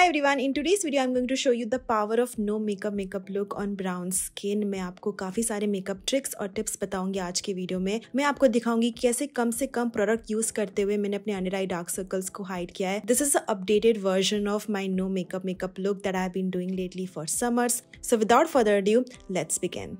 everyone, in today's video I'm going to show you the power of no makeup look on brown skin। मैं आपको काफी सारे makeup tricks और tips बताऊंगी आज के वीडियो में। मैं आपको दिखाऊंगी कैसे कम से कम प्रोडक्ट यूज करते हुए मैंने अपने अंडर आई डार्क सर्कल्स को हाइड किया है। This is a updated version of my no makeup look that I have been doing lately for summers. So without further adieu let's begin.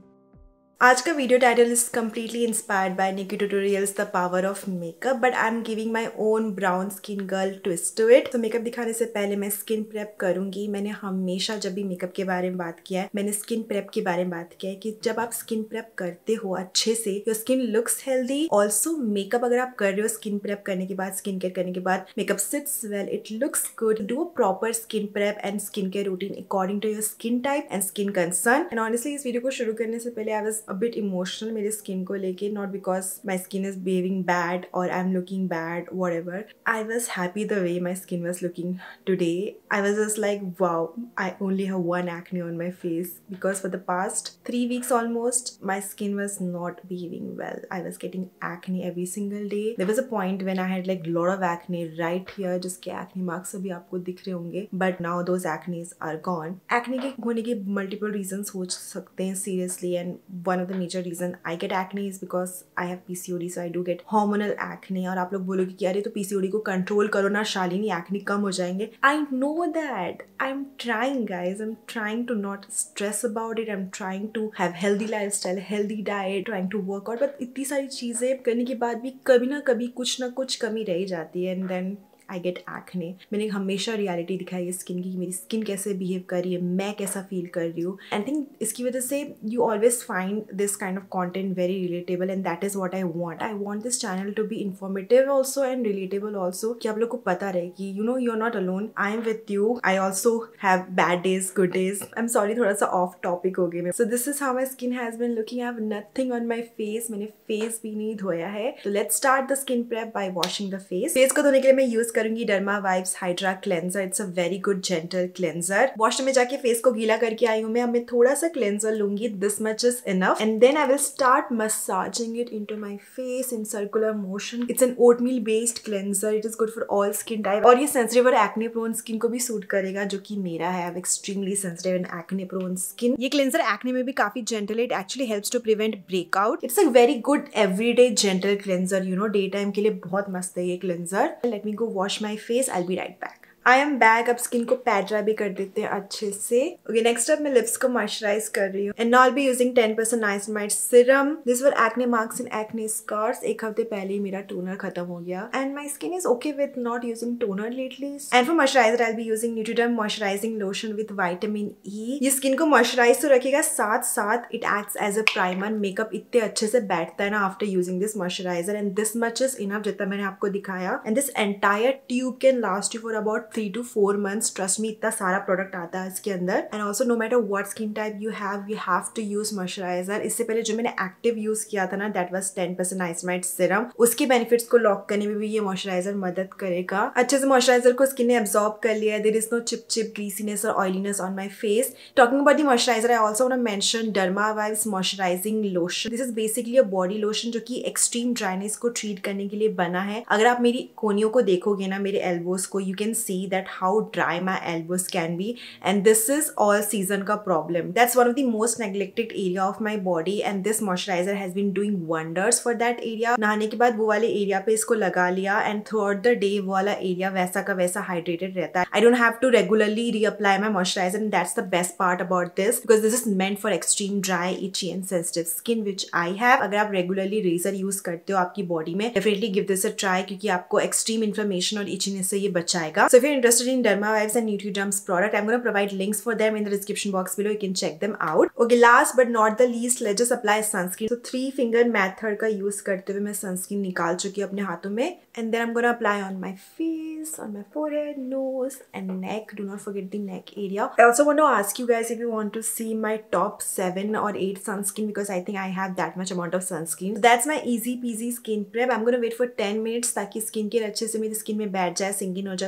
आज का video title is completely inspired by Nikkie Tutorials the power of makeup, but I am giving my own brown skin girl twist to it. तो makeup दिखाने से पहले मैं skin prep करूंगी। मैंने हमेशा जब भी मेकअप के बारे में बात किया है, मैंने स्किन प्रेप के बारे में बात किया है कि जब आप स्किन प्रेप करते हो अच्छे से, your skin looks healthy. Also makeup अगर आप कर रहे हो स्किन प्रेप करने के बाद, स्किन केयर करने के बाद, makeup sits well, it looks good. Do a proper skin prep and skin care routine according to your skin type and skin concern. And honestly इस वीडियो को शुरू करने से पहले I was a bit emotional मेरे skin को लेके, not because my skin is behaving bad और I am looking bad whatever. I was happy the way my skin was looking today. I was just like wow, I only have one acne on my face because for the past 3 weeks almost my skin was not behaving well. I was getting acne every single day. There was a point when I had like lot of acne right here, जिसके acne marks अभी आपको दिख रहे होंगे, but now those acnes are gone. Acne के होने के multiple reasons हो सकते हैं seriously, and one of the major reason I get acne is because I have PCOD, so I do get hormonal acne. और आप लोग बोलोगे कि अरे तो PCOD को कंट्रोल करो ना शालिनी, acne कम हो जाएंगे। I know that. I'm trying guys, I'm trying to not stress about it. I'm trying to have healthy lifestyle, healthy diet, trying to work out, but इतनी सारी चीजें करने के बाद भी कभी ना कभी कुछ ना कुछ कमी रह जाती है, and then I get acne. मैंने हमेशा रियलिटी दिखाई है स्किन की, मेरी स्किन कैसे बिहेव कर रही है, मैं कैसा फील कर रही हूँ। आई थिंक इसकी वजह से you always find this kind of content very relatable, and that is what I want. I want this channel to be informative also and relatable also, कि आप लोग को पता रहे कि you know you are not alone, I am with you. I also have bad days, good days. I am sorry, थोड़ा सा off topic हो गया। So this is how my skin has been looking. I have nothing on my face, मैंने face भी नहीं धोया है। तो let's start the skin prep by washing the face. Face को धोने के लिए मैं यूज करूंगी derma hydra cleanser. It's a very good gentle cleanser. Washroom में जाके फेस को गीला करके आई हूँ मैं। अब मैं थोड़ा सा क्लेंजर लूंगी, this much is enough, and then I will start massaging it into my face in circular motion. It's an oatmeal based cleanser. It is good for all skin type, और ये सेंसिटिव और acne prone skin को भी suit करेगा, जो कि मेरा है। I have extremely sensitive and acne prone skin. ये क्लेंजर एक्ने में भी काफी जेंटल है। It actually helps to prevent breakout. It's a very good everyday gentle cleanser. You know day time के लिए बहुत मस्त है ये cleanser. Let me go wash my face, I'll be right back. I am back. अब skin को pat dry भी कर देते हैं अच्छे से। ओके, नेक्स्ट अब मैं लिप्स को मॉइस्चराइज कर रही हूँ, and now I will be using 10% niacinamide serum. This for acne marks and acne scars. एक हफ्ते पहले ही मेरा टोनर खत्म हो गया, and my skin is okay with not using toner lately. And for moisturiser I will be using Nutriderm moisturising lotion with vitamin E. ये skin को मॉइस्चराइज तो रखेगा, साथ साथ it acts as a primer. Makeup इतने अच्छे से बैठता है ना after using this moisturiser, and this much is enough जितना मैंने आपको दिखाया। And this entire tube can last you for about 3 to 4 months। Trust me, इतना सारा प्रोडक्ट आता है इसके अंदर। And also no matter what skin type you have to use moisturiser. इससे पहले जो मैंने एक्टिव यूज किया था ना, दैट वाज 10% नाइसिनामाइड सीरम। उसके बेनिफिट्स को लॉक करने में भी ये मॉइस्चराइजर मदद करेगा। अच्छे से मॉइस्चराइजर को स्किन ने एब्जॉर्ब कर लिया है। There is no cheap greasiness और oiliness on my face. Talking about the moisturiser, I also want to mention derma vibes moisturising lotion. This is basically a body lotion जो कि extreme dryness को treat करने के लिए बना है। अगर आप मेरी कोनियों को देखोगे ना, मेरे एल्बोज को, you can see that how dry my elbows can be, and this is all season ka problem. That's one of the most neglected area of my body, and this moisturizer has been doing wonders for that area. नहाने के बाद वो वाले area पे इसको लगा लिया, and throughout the day वो वाला एरिया वैसा का वैसा hydrated रहता है. I don't have to regularly reapply my moisturizer, and that's the best part about this, because this is meant for extreme dry, itchy and sensitive skin which I have. अगर आप regularly razor use करते हो आपकी body में, definitely give this a try, क्योंकि आपको extreme inflammation और itchiness से ये बचाएगा. So if you're interested in Derma Vibes and Nutriderm's product, I'm going to provide links for them in the description box below. You can check them out. Okay, last but not the least, let's just apply sunscreen. So 3 finger method का use करते हुए मैं sunscreen निकाल चुकी हूँ अपने हाथों में, and then I'm going to apply on my face, on my forehead, nose and neck. Do not forget the neck area. I also want to ask you guys if you want to see my top 7 or 8 sunscreen, because I think I have that much amount of sunscreen. So that's my easy peasy skin prep. I'm going to wait for 10 minutes ताकि skin care अच्छे से मेरी skin में बैठ जाए, sink in हो जाए। उसके बाद मैं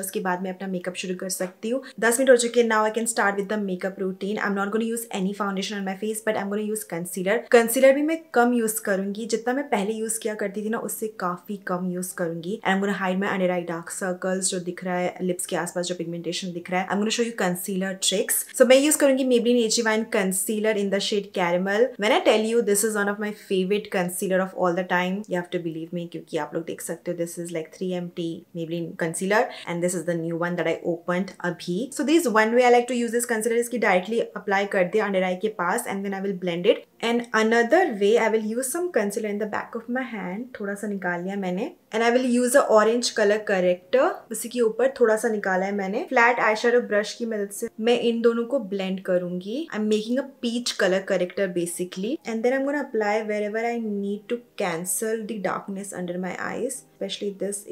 मैं अपना मेकअप शुरू कर सकती हूँ। 10 मिनट हो चुके हैं। Now I can start with the makeup routine. I am not going to use any foundation on my face, but I am going to use concealer. Concealer भी मैं कम यूज करूंगी, जितना मैं पहले यूज किया करती थी ना उससे काफी कम यूज करूंगी। I am going to hide my under eye dark circles जो दिख रहा है, लिप्स के आसपास जो पिगमेंटेशन दिख रहा है। I am going to show you concealer tricks. So मैं यूज करूंगी Maybelline AG1 concealer in the shade caramel. When I tell you this is one of my favourite concealer of all the time, you have to believe me, क्योंकि आप लोग देख सकते हो this is like 3MT Maybelline concealer and this is the new one that I opened अभी। So this one way I like to use this concealer, इसकी directly apply कर दिया अंडर आई के पास and then I will blend it. And another way I will use some concealer in the back of my hand, थोड़ा सा निकाल लिया मैंने, and I will use a orange colour corrector, उसी के ऊपर थोड़ा सा निकाला है मैंने। फ्लैट आई शेडो ब्रश की मदद से मैं इन दोनों को ब्लेंड करूंगी। I am making a peach colour corrector basically, and then I am gonna apply wherever I need to cancel the darkness under my eyes, especially this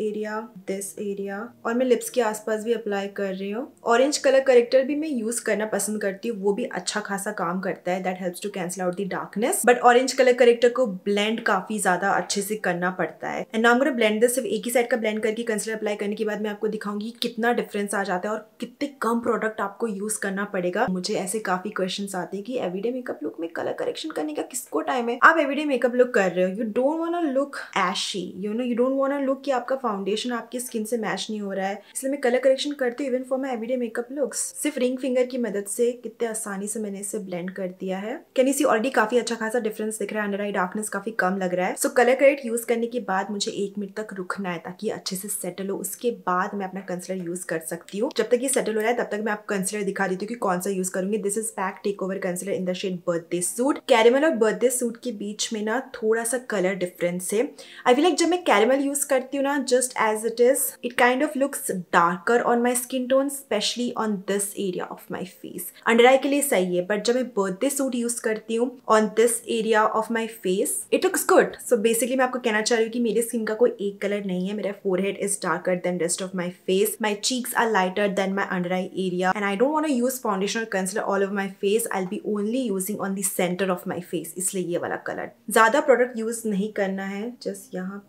area, और मैं lips के आसपास भी अप्लाई कर रही हूँ। Orange colour character भी मैं यूज करना पसंद करती हूँ, वो भी अच्छा खासा काम करता है, that helps to cancel out the darkness. But orange colour corrector को ब्लेंड काफी ज्यादा अच्छे से करना पड़ता है। And now I am gonna blend this. सिर्फ एक ही साइड का ब्लेंड करके कंसीलर अप्लाई करने के बाद मैं आपको दिखाऊंगी कितना डिफरेंस आ जाता है और कितने कम प्रोडक्ट आपको यूज करना पड़ेगा। मुझे ऐसे काफी क्वेश्चंस आते हैं कि एवरीडे मेकअप लुक में कलर करेक्शन करने का किसको टाइम है। आप एवरीडे मेकअप लुक कर रहे हो, you don't want to look ashy, you know, you don't want to look कि आपका फाउंडेशन आपकी स्किन से मैच नहीं हो रहा है, इसलिए मैं कलर करेक्शन करती हूँ even for my everyday makeup looks. सिर्फ रिंग फिंगर की मदद से कितने आसानी से मैंने इसे ब्लेंड कर दिया है। कैन यू सी ऑलरेडी काफी अच्छा खासा डिफरेंस दिख रहा है, अंडर आई डार्कनेस काफी कम लग रहा है। सो कलर करेक्ट यूज करने के बाद मुझे 1 मिनट तक रुकना है ताकि अच्छे से सेटल हो, उसके बाद मैं अपना कंसीलर यूज कर सकती हूँ। जब तक ये सेटल हो रहा है तब तक मैं आपको कंसीलर दिखा देती हूँ कि कौन सा यूज करूंगी। This is pack take over concealer in the shade birthday suit. Caramel और बर्थडे सूट के बीच में ना थोड़ा सा कलर डिफरेंस है। आई फील लाइक जब मैं कैरेमल यूज करती हूँ ना, just as it is, it kind of looks darker on my skin tone, especially on this area of my face. Under eye के लिए सही है, बट जब मैं बर्थडे सूट यूज करती हूँ on this area of my face, it looks good. So basically मैं आपको कहना चाह रही हूँ कि मेरी स्किन का कोई एक कलर नहीं है। मेरा forehead is darker than rest of my face, my cheeks are lighter than my under eye area, and I don't want to use foundation or concealer all over my face. I'll be only using on the center of my face, इसलिए ये वाला colour. ज्यादा product use नहीं करना है, just यहाँ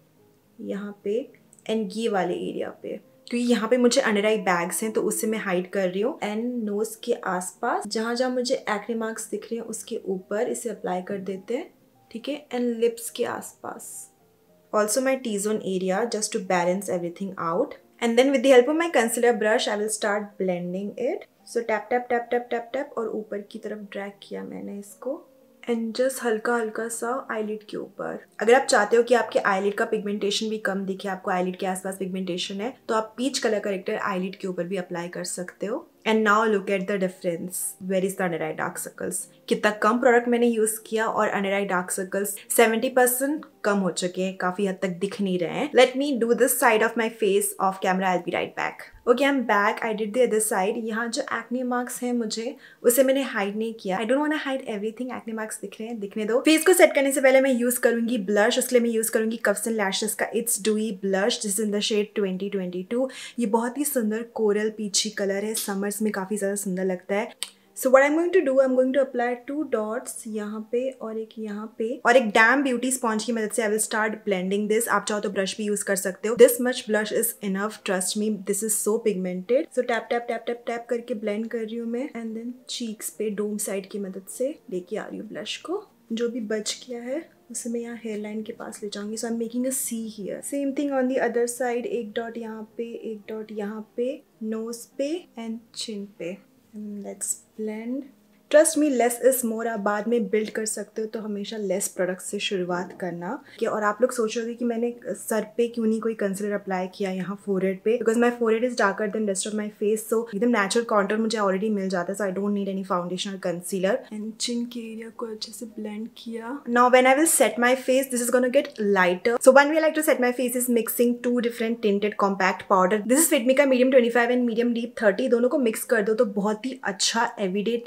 पे and ये वाले एरिया पे, क्योंकि यहाँ पे मुझे अंडर आई बैग्स हैं तो उससे मैं हाइड कर रही हूँ। एंड नोज के आसपास जहाँ जहाँ मुझे एक्ने मार्क्स दिख रहे हैं उसके ऊपर इसे अप्लाई कर देते हैं, ठीक है। एंड लिप्स के आसपास, also my T-zone area, just to balance everything out. And then with the help of my concealer brush, I will start blending it. So tap tap tap tap tap tap, और ऊपर की तरफ drag किया मैंने इसको, and just हल्का हल्का सा आईलिड के ऊपर। अगर आप चाहते हो कि आपके आईलिड का पिगमेंटेशन भी कम दिखे, आपको आईलिड के आसपास पिगमेंटेशन है, तो आप पीच कलर करेक्टर आईलिड के ऊपर भी अप्लाई कर सकते हो। And now look at the difference, where is the under eye dark circles. कितना कम प्रोडक्ट मैंने यूज किया और अंडर आई डार्क सर्कल्स 70% कम हो चुके हैं, काफी हद तक दिख नहीं रहे हैं। Let me do this side of my face off camera, I will be right back. Okay, I am back. I did the other side. यहाँ जो एक्ने मार्क्स हैं मुझे, उसे मैंने हाइड नहीं किया। I don't want to hide everything. Acne marks दिख रहे हैं, दिखने दो। फेस को सेट करने से पहले मैं यूज करूंगी ब्लश, उसके लिए मैं यूज करूंगी कफ्स एंड लैशेस का it's dewy blush, this in the shade 2022। ये बहुत ही सुंदर कोरल पीची कलर है, समर्स में काफी ज्यादा सुंदर लगता है। So what I'm going to do, I'm going to apply 2 dots यहाँ पे और एक यहाँ पे, और एक डैम ब्यूटी स्पॉन्ज की मदद से I will start blending this। आप चाहो तो ब्रश भी यूज कर सकते हो। This much blush is enough, trust me, this is so pigmented। So tap tap tap tap tap करके blend कर रही हूँ मैं, and then cheeks पे डोम साइड की मदद से लेके आ रही हूँ ब्लश को। जो भी बच गया है उसे मैं यहाँ हेयर लाइन के पास ले जाऊंगी। So I am making a C here. Same thing on the other side, एक डॉट यहाँ पे, एक डॉट यहाँ पे, नोज पे एंड चिन पे। Let's blend. Trust me, less is more. आप बाद में बिल्ड कर सकते हो, तो हमेशा लेस प्रोडक्ट से शुरुआत करना। और आप लोग सोच रहे थे कि मैंने सर पे क्यों नहीं कोई कंसीलर अप्लाई किया यहाँ फोरहेड पे, because my forehead is darker than rest of my face. So एकदम नेचुरल कॉन्टूर मुझे ऑलरेडी मिल जाता है, so I don't need any foundation और कंसीलर। एंड चिन के एरिया को अच्छे से ब्लेंड किया। Now when I will set my face, this is gonna get lighter. So one way I like to set my face is mixing 2 different tinted compact powder. This is fit me का medium 25 and medium deep 30। दोनों को mix कर दो तो बहुत ही अच्छा everyday tinted loose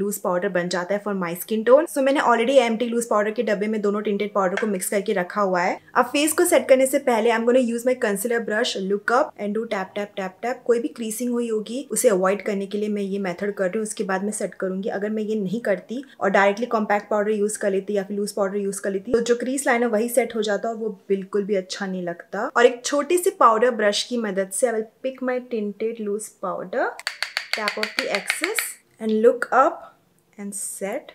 loose powder बन जाता है for my skin tone. So मैंने ऑलरेडी एम्प्टी लूज पाउडर के डब्बे में दोनों टिंटेड पाउडर को मिक्स करके रखा हुआ है। अब फेस को सेट करने से पहले I am gonna use my concealer brush, look up and do tap tap tap tap. कोई भी क्रीसिंग हुई होगी उसे अवॉइड करने के लिए मैं ये मेथड कर रही हूँ, उसके बाद मैं सेट करूंगी। अगर मैं ये नहीं करती और डायरेक्टली कॉम्पैक्ट पाउडर यूज कर लेती या फिर लूज पाउडर यूज कर लेती तो जो क्रीज लाइन है वही सेट हो जाता और वो बिल्कुल भी अच्छा नहीं लगता। और एक छोटी सी पाउडर ब्रश की मदद से I will pick my tinted loose powder, tap off the excess and look up and set,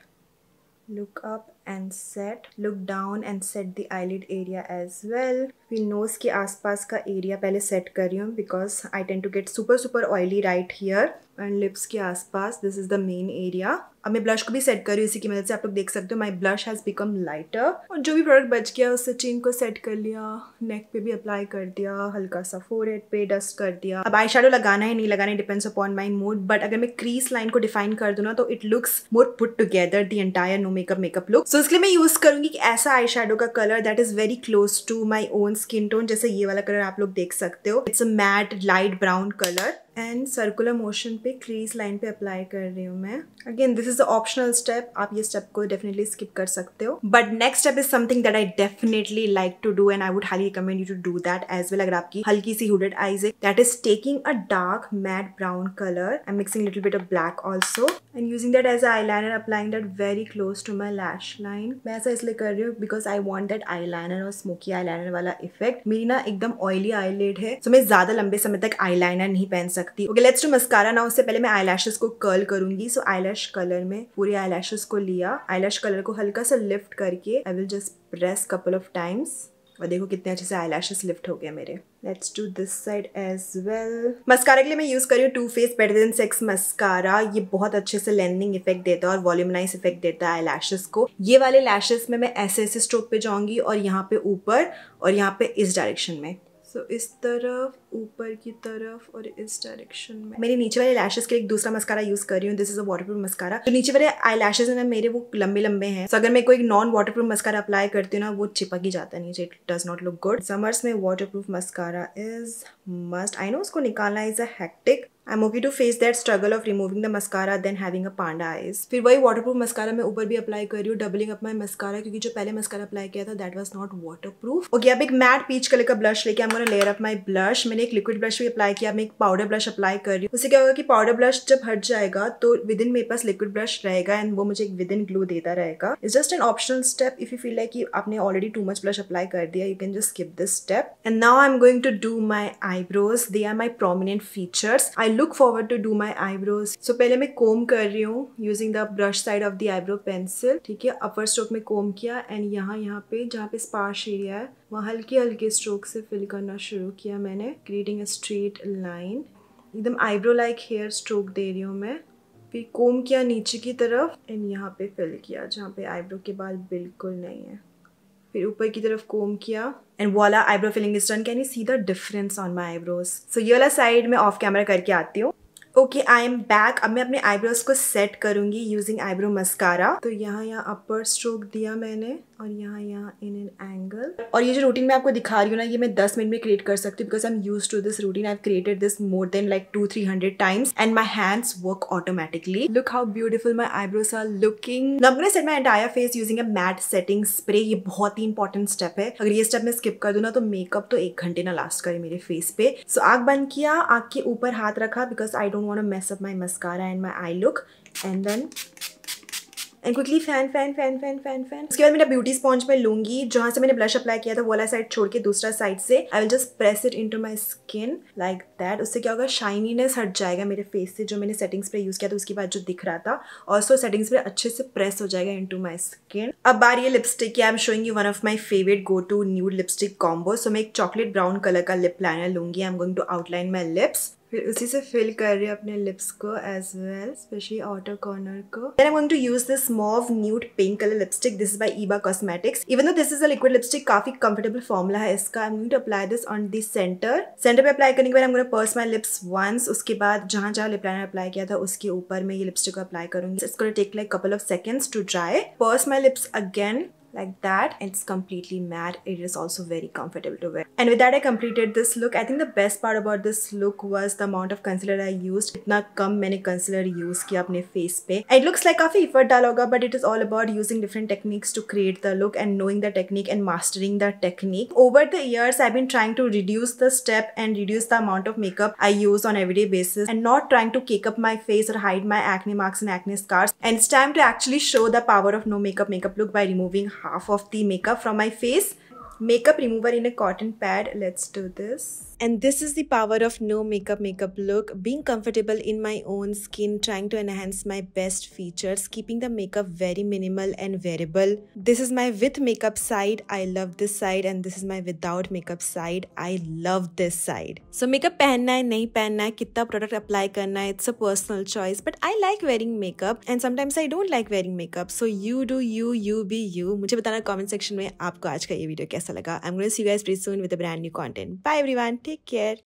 look up and set, look down and set the eyelid area as well. फिर nose के आसपास का area पहले set कर रही हूँ because I tend to get super oily right here and lips के आसपास, this is the main area. अब मैं ब्लश को भी सेट कर रही हूँ, इसी की मदद से आप लोग देख सकते हो my blush has become lighter. और जो भी प्रोडक्ट बच गया उससे चिन को सेट कर लिया, नेक पे भी अप्लाई कर दिया, हल्का सा फोरहेड पे डस्ट कर दिया। अब आई शैडो लगाना है नहीं लगाना है depends upon my mood, but अगर मैं क्रीज लाइन को डिफाइन कर दूँ ना तो it looks more put together the entire no makeup look. So इसके लिए मैं यूज करूंगी कि ऐसा आई शैडो का colour that is very close to my own skin tone, जैसे ये वाला कलर आप लोग देख सकते हो। It's a matte light brown colour and circular motion पे क्रीज लाइन पे अप्लाई कर रही हूँ मैं। Again this is the optional step, आप ये स्टेप को डेफिनेटली स्किप कर सकते हो, but next step is something that I definitely like to do and I would highly recommend you to do that as well. अगर आपकी हल्की सी हुडेड आईज है, that is taking a dark matte brown colour and mixing little bit of black also and using that as eye liner, applying that very close to my lash line. मैं ऐसा इसलिए कर रही हूँ because I want that eye liner और smoky eye liner वाला effect. मेरी ना एकदम ऑयली आईलिड है, तो मैं ज्यादा लंबे समय तक आई लाइनर नहीं पहन सकती। ओके लेट्स डू मस्कारा ना। उससे पहले मैं आईलैशेस को कर्ल करूंगी। सो आईलैश कलर में पूरे आईलैशेस को लिया, आईलैश कलर को हल्का सा लिफ्ट करके I will just press couple of times और देखो कितने अच्छे से आईलैशेस लिफ्ट हो गए मेरे। Let's do this side as well. Mascara के लिए मैं यूज कर रही हूँ too faced better than sex mascara. ये बहुत अच्छे से लेंथनिंग इफेक्ट देता है और वॉल्यूमनाइज इफेक्ट देता है आईलैशेस को। ये वाले लैशेस में मैं ऐसे स्ट्रोक पे जाऊंगी और यहाँ पे ऊपर और यहाँ पे इस डायरेक्शन में। सो इस तरफ, ऊपर की तरफ और इस डायरेक्शन में। मेरे नीचे वाले लैशेस के लिए एक दूसरा मस्कारा यूज कर रही हूँ, this is a waterproof mascara. तो नीचे वाले आई लैशेस है ना मेरे, वो लंबे लंबे हैं। so, अगर मैं कोई नॉन वाटरप्रूफ मस्कारा अप्लाई करती हूँ ना वो चिपक ही जाता है नीचे, it does not look good. Summers में waterproof mascara is must. I know उसको निकालना is a hectic. I'm okay to face that struggle of removing the mascara then having a panda eyes। फिर वही waterproof mascara मैं ऊपर भी apply कर रही हूँ, डबलिंग अप माई मस्कारा, क्योंकि जो पहले मस्कारा अप्लाई किया था that was not waterproof। Okay अब एक मैट पीच कलर का ब्लश लेके I'm gonna layer up my blush। मैंने एक लिक्विड ब्लश भी अप्लाई किया, मैं एक पाउडर ब्लश अप्लाई कर रही हूँ। उससे क्या होगा कि पाउडर ब्लश जब हट जाएगा तो विद इन मेरे पास लिक्विड ब्लश रहेगा एंड वो मुझे एक विद इन ग्लो देता रहेगा। It's just an optional step. If you feel like कि आपने already too much blush apply कर दिया, you can just skip this step. And now I am going to do my eyebrows. They are my prominent features. I look forward to do my eyebrows. So पहले मैं comb कर रही हूँ using the brush side of the eyebrow pencil. ठीक है, अपर stroke में कोम किया and यहाँ पे जहाँ पे स्पार्श एरिया है वहाँ हल्के हल्के स्ट्रोक से फिल करना शुरू किया मैंने, क्रिएटिंग अ स्ट्रेट लाइन। एकदम आईब्रो लाइक हेयर स्ट्रोक दे रही हूँ मैं। फिर कोम किया नीचे की तरफ एंड यहाँ पे फिल किया जहाँ पे आईब्रो के बाल बिल्कुल नहीं है। फिर ऊपर की तरफ कोम किया and voila eyebrow filling is done. Can you see the difference on my eyebrows? So ये वाला साइड में ऑफ कैमरा करके आती हूँ। Okay I am back. अब मैं अपने आईब्रोज को सेट करूंगी यूजिंग आईब्रो मस्कारा। तो यहाँ अपर स्ट्रोक दिया मैंने और यहाँ इन एन एंगल। और ये जो रूटीन मैं आपको दिखा रही हूँ ना, ये मैं 10 मिनट में क्रिएट कर सकती हूँ because I am used to this routine. I have created this more than like 200-300 times and my hands work automatically. Look how beautiful my eyebrows are looking. Now I am gonna set my entire face using a matte setting spray. ये बहुत ही important step है। अगर ये step मैं skip कर दूँ ना तो मेकअप तो 1 घंटे ना लास्ट करे मेरे फेस पे। सो आँख बंद किया, आँख के ऊपर हाथ रखा because I don't want to mess up my mascara and my eye look and then and quickly fan. उसके बाद मैं ब्यूटी स्पॉन्ज में लूंगी, जहाँ से मैंने ब्लश अप्लाई किया था वो वाला साइड छोड़ के दूसरा साइड से I will just press it into my skin like that. उससे क्या होगा, शाइनीनेस हट जाएगा मेरे फेस से। जो मैंने सेटिंग स्प्रे यूज किया था उसके बाद जो दिख रहा था, ऑल्सो सेटिंग स्प्रे अच्छे से प्रेस हो जाएगा इनटू माय स्किन। अब बार ये लिपस्टिक की। I am showing you one of my favourite go to nude lipstick combo. So मैं एक चॉकलेट ब्राउन कलर का लिप लाइनर लूंगी। I am going to outline my lips. फिर उसी से फिल कर रही हूँ अपने लिप्स को as well, especially outer corner को। Then I'm going to use this mauve nude pink color lipstick. This is by Eva Cosmetics. Even though this is a liquid lipstick, काफी comfortable formula है इसका। I'm going to apply this on the center. Center पे apply करने के बाद I'm going to purse my lips once. उसके बाद जहाँ लिप लाइनर अप्लाई किया था उसके ऊपर मैं ये लिपस्टिक को अप्लाई करूंगी। It's going to take like couple of seconds to dry. Purse my lips again. like that. It's completely matte. It is also very comfortable to wear. And with that I completed this look. I think the best part about this look was the amount of concealer I used. इतना कम मैंने concealer use किया अपने face पे. It looks like काफी effort डाला होगा, but it is all about using different techniques to create the look and knowing the technique and mastering the technique. Over the years I've been trying to reduce the step and reduce the amount of makeup I use on everyday basis and not trying to cake up my face or hide my acne marks and acne scars. And it's time to actually show the power of no makeup look by removing half of the makeup from my face. Makeup remover in a cotton pad. Let's do this. And this is the power of no makeup look. Being comfortable in my own skin, trying to enhance my best features, keeping the makeup very minimal and wearable. This is my with makeup side. I love this side, and this is my without makeup side. I love this side. So makeup पहनना है नहीं पहनना है, कितना product apply करना है, it's a personal choice. But I like wearing makeup and sometimes I don't like wearing makeup. So you do you, you be you. मुझे बताना comment section में आपको आज का ये वीडियो कैसा लगा. I'm going to see you guys pretty soon with a brand new content. Bye everyone. Take care.